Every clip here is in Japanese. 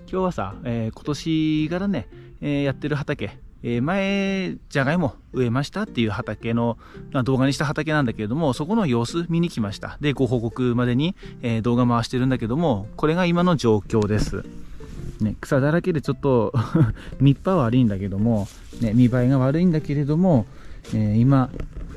今日はさ、今年からね、やってる畑、前、じゃがいも植えましたっていう畑の、動画にした畑なんだけれども、そこの様子見に来ました。で、ご報告までに、動画回してるんだけども、これが今の状況です。ね、草だらけでちょっと見っぱ悪いんだけども、ね、見栄えが悪いんだけれども、今、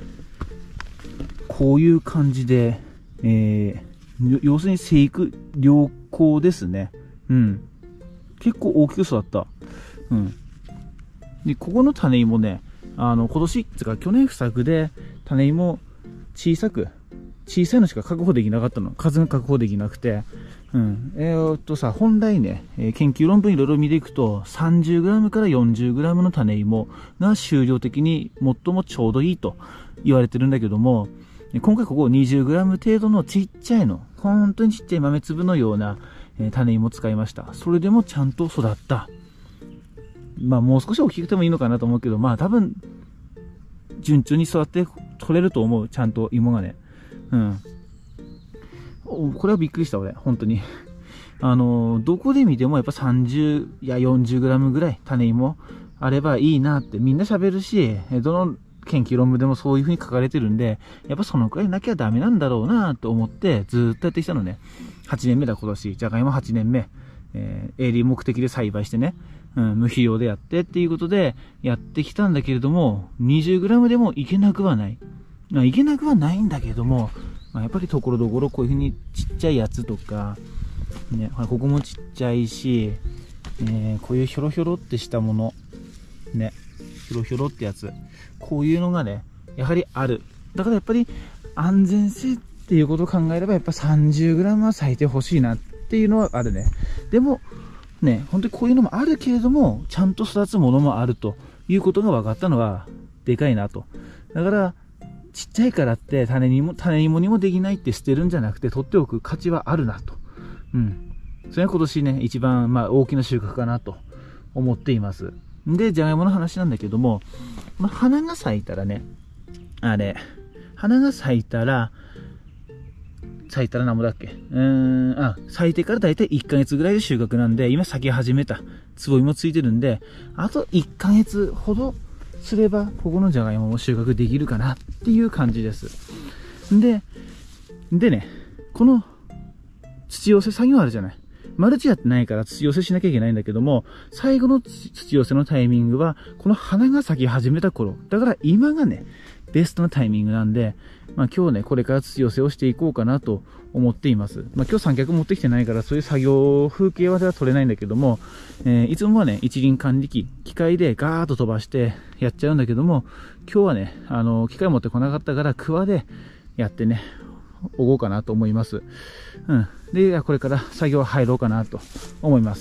こういう感じで、要するに生育良好ですね。うん。結構大きく育った。うん。で、ここの種芋ね、今年、つか去年不作で、種芋小さいのしか確保できなかったの。数が確保できなくて。うん。本来ね、研究論文いろいろ見ていくと、30g から 40g の種芋が収量的に最もちょうどいいと言われてるんだけども、今回ここ 20g 程度のちっちゃいの、本当にちっちゃい豆粒のような、種芋を使いました。それでもちゃんと育った。まあもう少し大きくてもいいのかなと思うけど、まあ多分、順調に育って取れると思う。ちゃんと芋がね。うん。これはびっくりした俺、本当に。どこで見てもやっぱ30や 40g ぐらい種芋あればいいなってみんな喋るし、どの研究論文でもそういう風に書かれてるんで、やっぱそのくらいなきゃダメなんだろうなと思ってずーっとやってきたのね。8年目だ今年。じゃがいも8年目。営利目的で栽培してね、無肥料でやってっていうことでやってきたんだけれども、20g でもいけなくはない。いけなくはないんだけども、やっぱりところどころこういう風にちっちゃいやつとか、ね、ここもちっちゃいし、こういうひょろひょろってしたもの、ね、ひょろひょろってやつ、こういうのがね、やはりある。だからやっぱり安全性っていうことを考えれば、やっぱ 30g は咲いてほしいなっていうのはあるね。でも、ね、本当にこういうのもあるけれども、ちゃんと育つものもあるということが分かったのは、でかいなと。だから、ちっちゃいからって種芋にもできないって捨てるんじゃなくて、取っておく価値はあるなと。うん。それが今年ね、一番、大きな収穫かなと思っています。で、じゃがいもの話なんだけども、花が咲いたらね、花が咲いたら何もだっけ咲いてからだいたい1ヶ月ぐらいで収穫なんで、今咲き始めた。つぼみもついてるんで、あと1ヶ月ほどすれば、ここのじゃがいもも収穫できるかなっていう感じです。でね、この土寄せ作業あるじゃない。マルチやってないから土寄せしなきゃいけないんだけども、最後の土寄せのタイミングは、この花が咲き始めた頃。だから今がね、ベストなタイミングなんで、今日ね、これから土寄せをしていこうかなと思っています。今日三脚持ってきてないから、そういう作業風景は撮れないんだけども、いつもはね、一輪管理機械でガーッと飛ばしてやっちゃうんだけども、今日はね、機械持ってこなかったから、桑でやってね、おごうかなと思います。うん。で、これから作業入ろうかなと思います。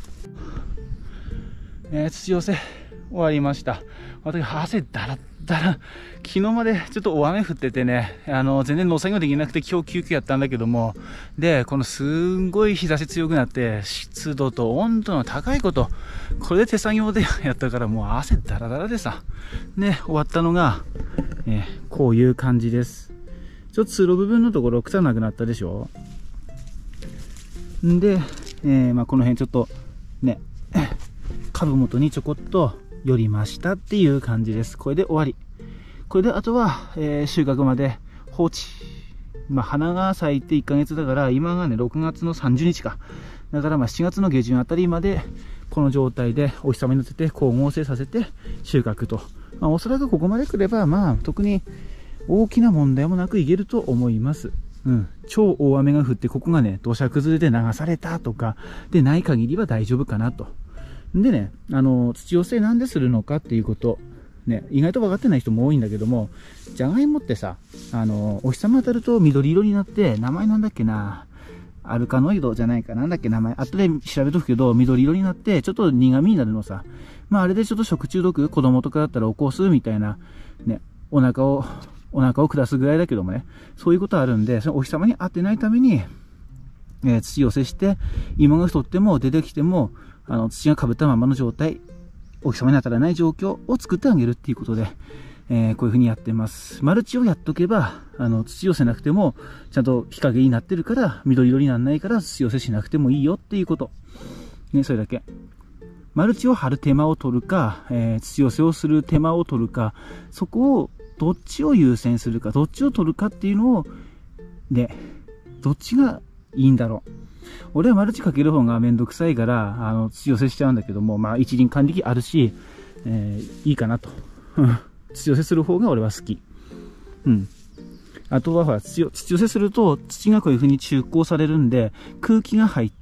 土寄せ終わりました。私、汗だらだら、昨日までちょっと大雨降っててね、全然農作業できなくて今日急遽やったんだけども、で、このすんごい日差し強くなって、湿度と温度の高いこと、これで手作業でやったからもう汗だらだらでさ、で、終わったのが、こういう感じです。ちょっと通路部分のところ臭なくなったでしょ。んで、この辺ちょっとね、株元にちょこっと寄りましたっていう感じです。これで終わり。これであとは、収穫まで放置。花が咲いて1ヶ月だから、今がね、6月の30日か。だから7月の下旬あたりまで、この状態でお日様に乗せて光合成させて収穫と。おそらくここまで来れば、特に大きな問題もなくいけると思います。うん。超大雨が降って、ここがね、土砂崩れで流されたとか、でない限りは大丈夫かなと。でね、土寄せなんでするのかっていうこと、ね、意外と分かってない人も多いんだけども、じゃがいもってさ、お日様当たると緑色になって、名前なんだっけな、アルカノイドじゃないかなんだっけ名前、後で調べとくけど、緑色になって、ちょっと苦味になるのさ。あれでちょっと食中毒、子供とかだったら起こすみたいな、ね、お腹を下すぐらいだけどもね、そういうことあるんで、そのお日様に当てないために、土寄せして、芋が太っても出てきても、土がかぶったままの状態、お日様に当たらない状況を作ってあげるっていうことで、こういう風にやってます。マルチをやっとけば、土寄せなくても、ちゃんと日陰になってるから、緑色にならないから、土寄せしなくてもいいよっていうこと。 ね、それだけ。マルチを張る手間を取るか、土寄せをする手間を取るか、そこをどっちを優先するか、どっちを取るかっていうのを、ね、どっちがいいんだろう。俺はマルチかける方がめんどくさいから、土寄せしちゃうんだけども、まあ一輪管理機あるし、いいかなと。土寄せする方が俺は好き。うん。あとはほら、土寄せすると、土がこういう風に中耕されるんで、空気が入って、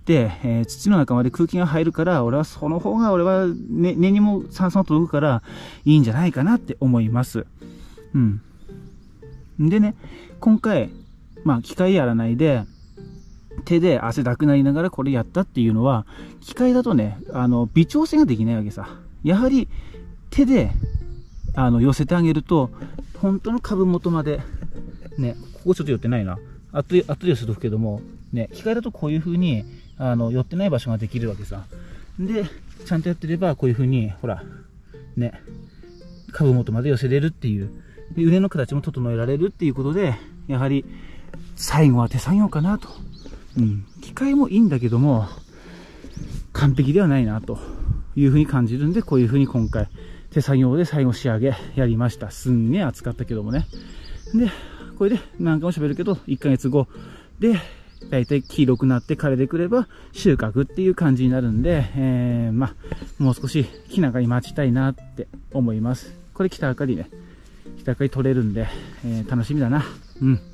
土の中まで空気が入るから、俺はその方が根にも酸素が届くから、いいんじゃないかなって思います。うん。でね、今回、まあ、機械やらないで、手で汗だくなりながらこれやったっていうのは、機械だとね、微調整ができないわけさ。やはり、手で、寄せてあげると、本当の株元まで、ね、ここちょっと寄ってないな。後で寄せとくけども、ね、機械だとこういう風に、寄ってない場所ができるわけさ。で、ちゃんとやってれば、こういう風に、ほら、ね、株元まで寄せれるっていう、で畝の形も整えられるっていうことで、やはり、最後は手作業かなと。うん。機械もいいんだけども、完璧ではないなという風に感じるんで、こういう風に今回、手作業で最後仕上げやりました。すんげえ暑かったけどもね。で、これで何回も喋るけど、1ヶ月後で、だいたい黄色くなって枯れてくれば収穫っていう感じになるんで、まあ、もう少し気長に待ちたいなって思います。これ北あかりね。北あかり取れるんで、楽しみだな。うん。